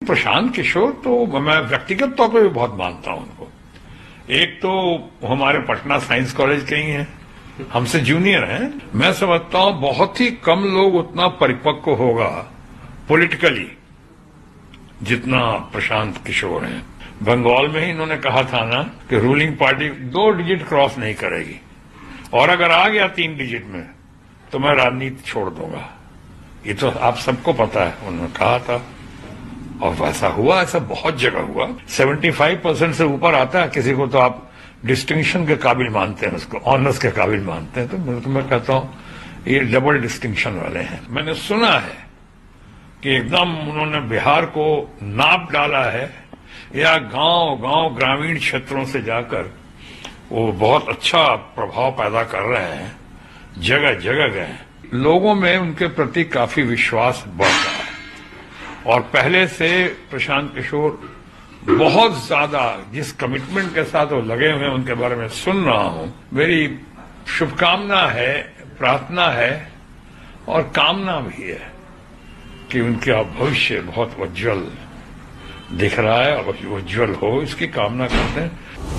प्रशांत किशोर तो मैं व्यक्तिगत तौर पर भी बहुत मानता हूं उनको। एक तो हमारे पटना साइंस कॉलेज के ही हैं, हमसे जूनियर हैं। मैं समझता हूं बहुत ही कम लोग उतना परिपक्व होगा पॉलिटिकली जितना प्रशांत किशोर हैं। बंगाल में ही इन्होंने कहा था ना कि रूलिंग पार्टी 2 डिजिट क्रॉस नहीं करेगी, और अगर आ गया 3 डिजिट में तो मैं राजनीति छोड़ दूंगा। ये तो आप सबको पता है, उन्होंने कहा था और वैसा हुआ। ऐसा बहुत जगह हुआ। 75% से ऊपर आता है किसी को तो आप डिस्टिंक्शन के काबिल मानते हैं, उसको ऑनर्स के काबिल मानते हैं। तो मैं कहता हूं ये डबल डिस्टिंक्शन वाले हैं। मैंने सुना है कि एकदम उन्होंने बिहार को नाप डाला है, या गांव ग्रामीण क्षेत्रों से जाकर वो बहुत अच्छा प्रभाव पैदा कर रहे हैं, जगह जगह गए। लोगों में उनके प्रति काफी विश्वास बढ़ रहा है, और पहले से प्रशांत किशोर बहुत ज्यादा जिस कमिटमेंट के साथ वो लगे हुए हैं उनके बारे में सुन रहा हूं। मेरी शुभकामना है, प्रार्थना है और कामना भी है कि उनका भविष्य बहुत उज्जवल दिख रहा है और उज्जवल हो, इसकी कामना करते हैं।